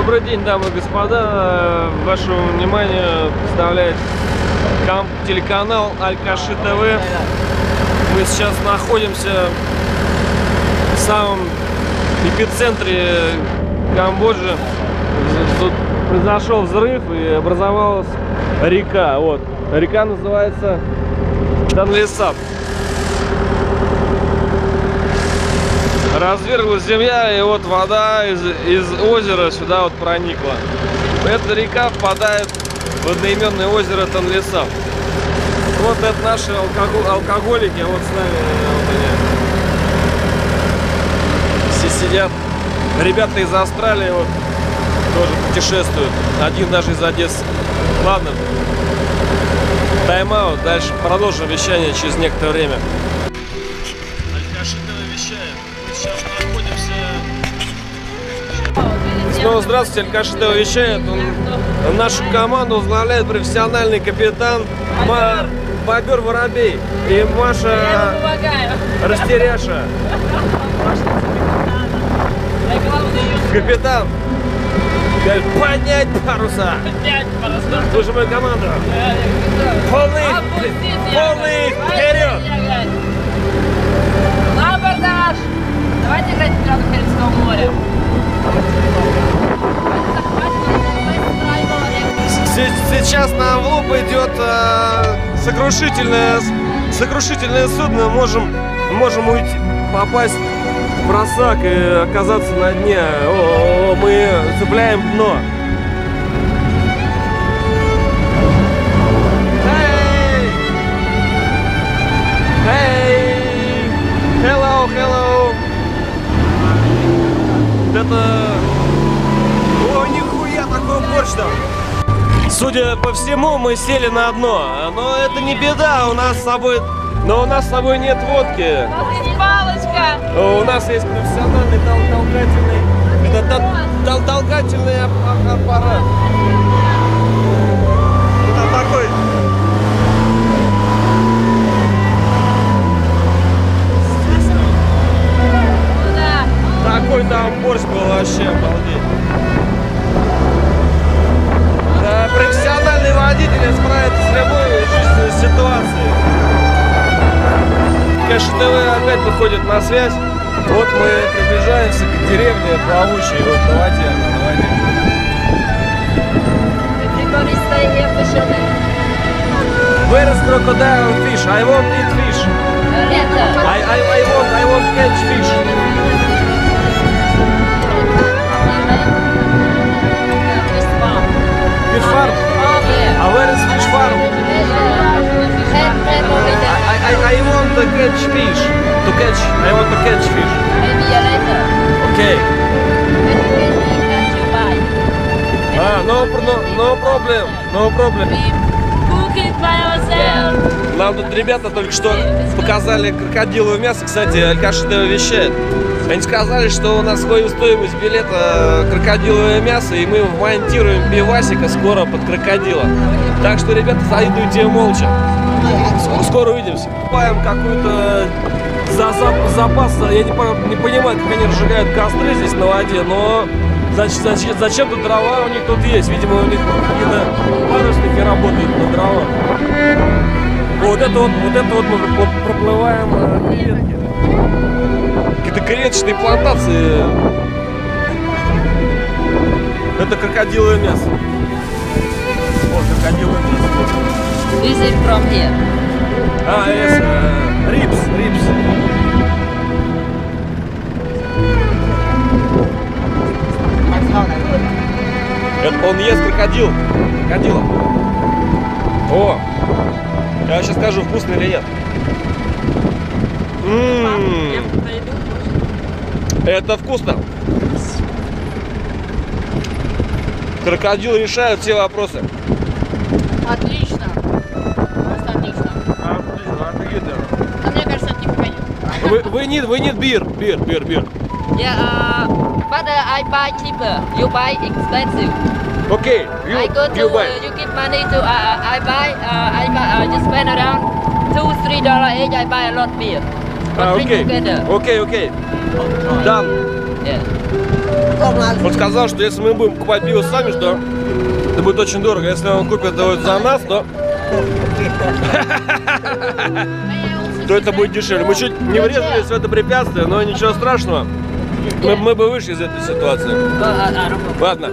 Добрый день, дамы и господа. Вашему вниманию представляет телеканал Аль-Каши ТВ. Мы сейчас находимся в самом эпицентре Камбоджи. Тут произошел взрыв и образовалась река. Вот. Река называется Танлесап. Разверглась земля, и вот вода из озера сюда вот проникла. Эта река впадает в одноименное озеро Танлесап. Вот это наши алкоголики, вот с нами вот они. Все сидят. Ребята из Австралии вот тоже путешествуют. Один даже из Одессы. Ладно, тайм-аут. Дальше продолжим вещание через некоторое время. Аль-Каши ТВ вещает. Сейчас находимся. Снова здравствуйте, Аль-Каши ТВ вещает. Нашу команду возглавляет профессиональный капитан Бобер Воробей и Маша Растеряша. Капитан, поднять паруса. Слушай команду. Полный вперед. На абордаж! Давайте играть в пиратов Карибского моря. Сейчас на влуп идет сокрушительное судно. Можем уйти, попасть в просак и оказаться на дне. Мы цепляем дно. Hello. Это... О, нихуя, такой борщ там. Судя по всему, мы сели на дно. Но это не беда, у нас с собой... Но у нас с собой нет водки. У нас есть палочка. У нас есть профессиональный толкательный аппарат. Вот такой. Такой там борщ был, вообще обалдеть. Да, профессиональные водители справятся с любой жизненной ситуацией. Каши ТВ опять выходит на связь. Вот мы приближаемся к деревне плавучей, вот на воде, Where is crocodile and fish? I want eat fish. I want catch fish. Fish farm? Where is fish farm? I want to catch fish. I want to catch fish. Maybe later. Okay. No problem. Cook it by ourselves. Нам тут ребята только что показали крокодиловое мясо. Кстати, Аль-Каши ТВ вещает. Они сказали, что у нас входит в стоимость билета крокодиловое мясо, и мы вмонтируем пивасика скоро под крокодила. Так что, ребята, зайдуйте молча. Скоро увидимся. Покупаем какой-то запас. Я не понимаю, как они разжигают костры здесь на воде, но зачем-то дрова у них тут есть. Видимо, у них какие-то парусники работают на дрова. Вот это вот мы проплываем креветки. Какие-то креветочные плантации. Это крокодиловое мясо. Вот крокодиловое мясо. Is it from here? Yes, ribs. Это он ест крокодила. О! Я сейчас скажу, вкусно или нет. Это вкусно. Крокодил решает все вопросы. Отлично. Просто отлично. А мне кажется, типа пойдет. We need beer. Yeah, but I buy cheaper. You buy expensive. Okay, I go to you buy. You give money to I buy. I just spend around $2-3 each. I buy a lot beer. But drink together. Okay. Done. Yeah. Он сказал, что если мы будем покупать пиво сами, что это будет очень дорого. Если он купит его за нас, то это будет дешевле. Мы чуть не врезались в это препятствие, но ничего страшного. Мы бы вышли из этой ситуации. Ладно.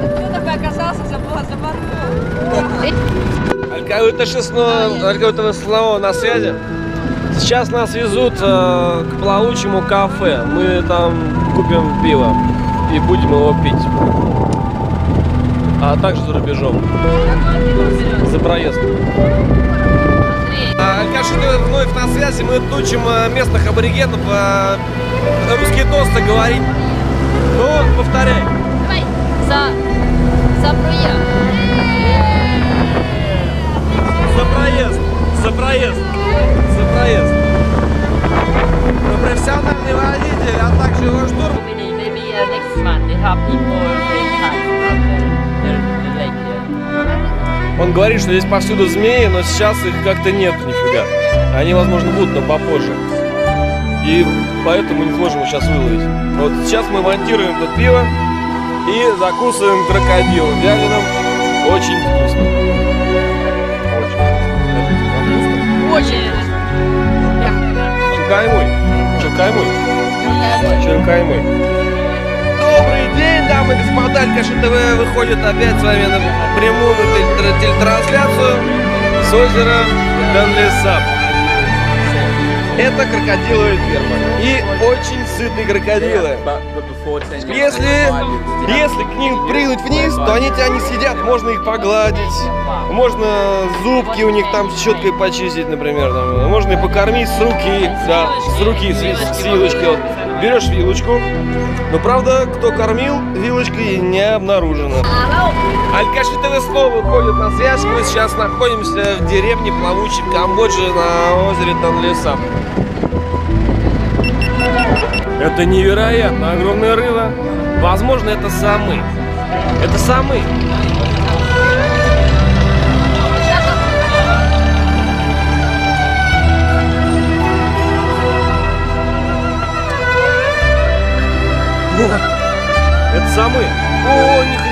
Алькавитовое слово на связи. Сейчас нас везут к плавучему кафе. Мы там купим пиво и будем его пить. А также за рубежом. За проезд. Алькаша вновь на связи. Мы учим местных аборигенов русские тосты говорить. Ну, повторяй. Давай. За проезд. За проезд. За проезд. За проезд. Мы профессиональный водитель, а также его штурм. Maybe next month they have people playing kites from the lake here. Он говорит, что здесь повсюду змеи, но сейчас их как-то нет нифига. Они, возможно, будут, но попозже. И поэтому не сможем сейчас выловить. Вот сейчас мы монтируем тут пиво и закусываем крокодилом вяленым. Очень вкусно. Очень. Чукаймой. Чукаймой. Чукаймой. Добрый день, дамы и господа. Алькаша ТВ выходит опять с вами на прямую телетрансляцию с озера Данлесап. Это крокодиловая ферма. И очень сытые крокодилы. Если к ним прыгнуть вниз, то они тебя не съедят. Можно их погладить. Можно зубки у них там щеткой почистить, например. Там. Можно и покормить с руки. Да, с руки, с вилочки. Вот. Берешь вилочку. Но правда, кто кормил, вилочкой не обнаружено. Алькаша ТВ снова выходит на связь. Мы сейчас находимся в деревне Плавучей в Камбодже на озере Данлесап. Это невероятно огромная рыба. Возможно, это самы. Это самы. Это самы. О, ни хрена.